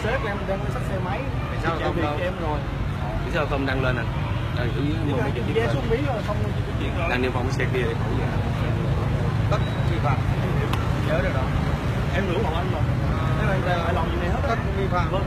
sếp em đang xách xe máy. Sao không đâu? Em rồi. Vì sao không đăng lên anh? Ở dưới Nhưng mà ghé xuống mí rồi không chuyện rồi. anh niêm phong xe kia để khỏi vậy. Tất vi phạm. Nhớ được đâu. Em ủng hộ anh mà. Em phải làm gì này hết. Tất vi phạm. Vâng.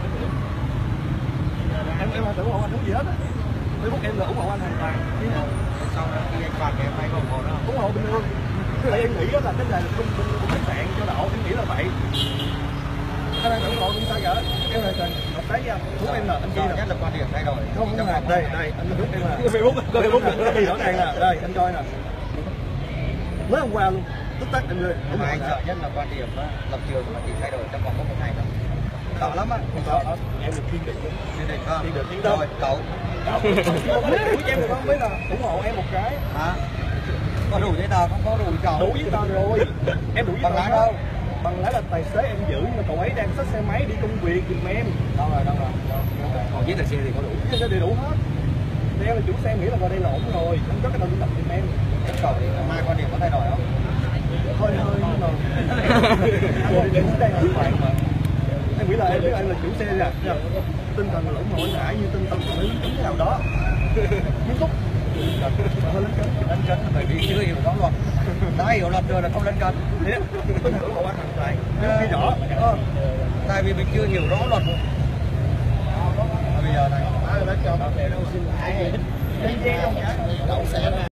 Em phải ủng hộ anh không gì hết á. Facebook em là ủng hộ anh hoàn toàn. Sau đó khi anh phạt thì em phải ủng hộ nó. Ủng hộ bình thường. Cái này em nghĩ đó là cái này là không khách sạn cho đậu, em nghĩ là vậy. Anh đang ủng hộ chúng ta vậy. Em là cần đọc cái nha. Thúc em là anh ghi nhất là quan điểm thay đổi. không là đây anh thúc em là Facebook có Facebook nó ghi rõ ràng là đây anh coi nè. Mới hôm qua luôn. Tức tắc em ơi. Nhưng mà anh sợ nhất là quan điểm lập trường mà chỉ thay đổi trong vòng có một ngày thôi. Sợ lắm á. Em được kiên định. Kiên định không? Kiên định rồi cậu. Em được không biết là ủng hộ em một cái. Hả? Có đủ giấy tờ không? Có đủ cậu. Đủ giấy tờ rồi. Em đủ giấy tờ. Bằng lái đâu? Bằng lái là tài xế em giữ nhưng mà cậu ấy đang xách xe máy đi công việc giùm em. Đâu rồi? Còn giấy tờ xe thì có đủ. Giấy tờ đầy đủ hết. Thì em là chủ xe em nghĩ là vào đây là ổn rồi. Không có cái đâu đi tập giùm em. Cậu thì mai quan điểm có thay đổi không? Hơi nhưng mà anh đang ở bạn mà. Em nghĩ là em biết anh là chủ xe nha. Tinh thần là ủng hộ anh Hải như tinh thần của lính cứng nào đó. Nghiêm túc. Hơi lấn cấn Bởi vì chưa hiểu rõ luật. Đã hiểu luật rồi là không lấn cấn. Thế tinh thần ủng hộ anh hoàn toàn. Ghi rõ. Tại vì mình chưa hiểu rõ luật. Bây giờ này. Đã cho bác để đâu xin lại. Đậu xe